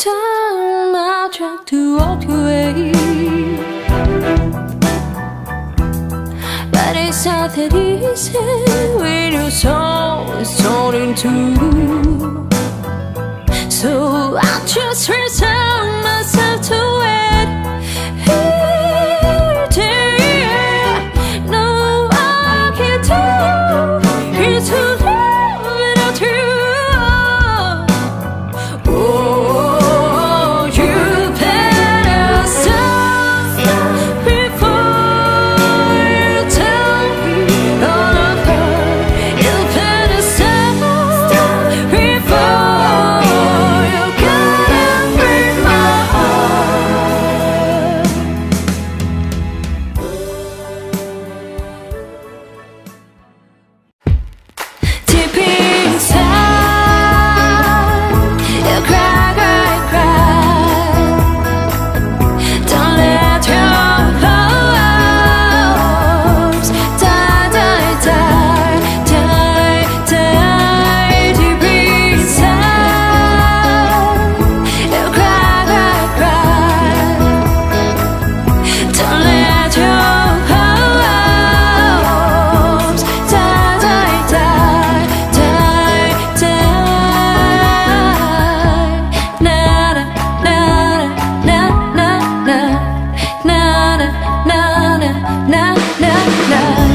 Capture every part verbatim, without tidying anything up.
turn my track to walk away, but it's not that easy when your soul is torn in two. So I just resign myself to it. Here today, no, I can't do it's to love without you. Oh, you better stop before you tell me all of her. You better stop before you gotta break my heart. Deep inside, you cry, cry, cry. Don't let your hopes die, die, die, die, die. Deep inside, you cry, cry, cry. Don't let your hopes die, die, die, die, die. Na na na na na na na na na na na na.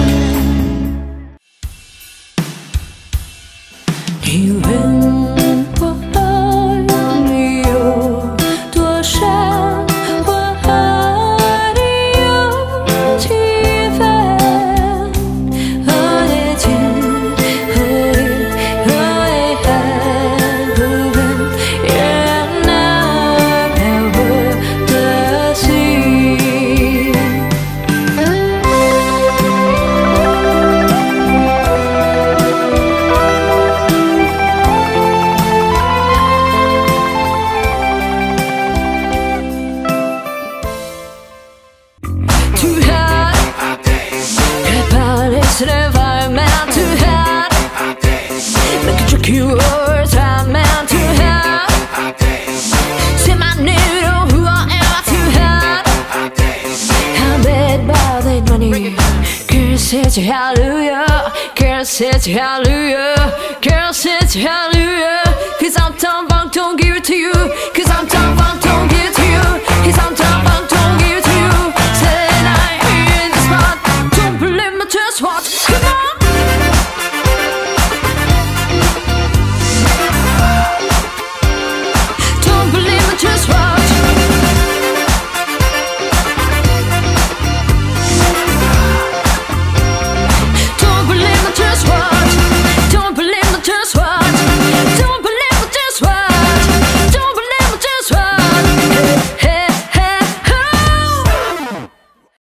你问我爱你有多深，我爱你有几分？我的情和理和泪还不分，也难了我的心。Too hot, that body's an environment. Too hot, make it tricky words, I'm meant too hot. Say my name, know who I am. Too hot, I'm bad, bad, that money. Girl, said you hallelujah. Girl, said you hallelujah. Girl, said you hallelujah. Cause I'm tough, I don't give it to you. Cause I'm tough, I don't give it to you. Cause I'm tough, I don't give it to you. Said I in the spot. Don't believe me, just watch. Come on. Don't believe me, just watch.